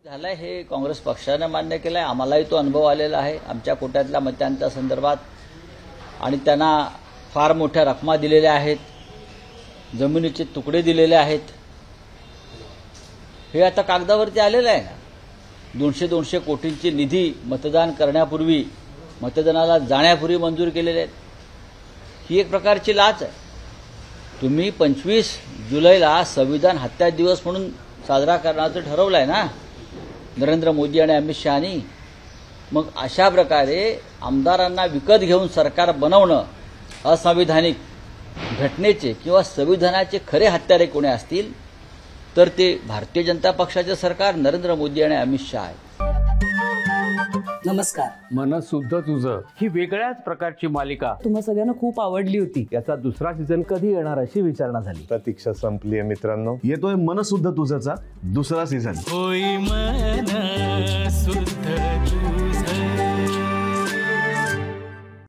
झालंय हे काँग्रेस पक्षानं मान्य केलंय, आम्हालाही तो अनुभव आलेला आहे आमच्या कोट्यातल्या मतांच्या संदर्भात, आणि त्यांना फार मोठ्या रकमा दिलेल्या आहेत, जमिनीचे तुकडे दिलेले आहेत. हे आता कागदावरती आलेलं आहे ना. 200 कोटींची निधी मतदान करण्यापूर्वी, मतदानाला जाण्यापूर्वी मंजूर केलेले आहेत. ही एक प्रकारची लाच आहे. तुम्ही 25 जुलैला संविधान हत्या दिवस म्हणून साजरा करण्याचं ठरवलं आहे ना नरेंद्र मोदी आणि अमित शहानी. मग अशा प्रकारे आमदारांना विकत घेऊन सरकार बनवणं असंविधानिक. घटनेचे किंवा संविधानाचे खरे हत्यारे कोणी असतील तर ते भारतीय जनता पक्षाचे सरकार, नरेंद्र मोदी आणि अमित शहा आहे. नमस्कार. मन शुद्ध तुझं ही वेगळ्याच प्रकारची मालिका तुम्हा सगळ्यांना खूप आवडली होती. याचा दुसरा सीझन कधी येणार अशी विचारणा झाली. प्रतीक्षा संपली आहे मित्रांनो. येतोय मन शुद्ध तुझंचा दुसरा सीझन. होई मन